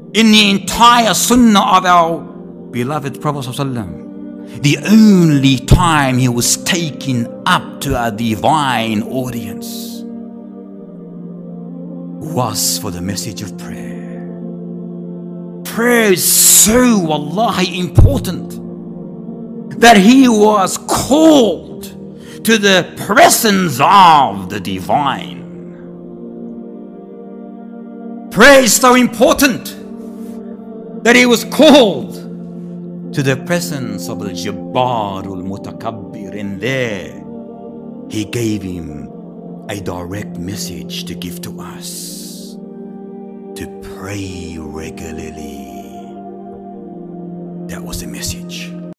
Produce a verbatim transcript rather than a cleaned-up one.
in the entire sunnah of our beloved Prophet ﷺ, the only time he was taken up to a divine audience was for the message of prayer. Prayer is so, wallahi, important that he was called to the presence of the divine. Prayer is so important that he was called to the presence of Al-Jabbar Al-Mutakabbir, and there he gave him a direct message to give to us, to pray regularly. That was the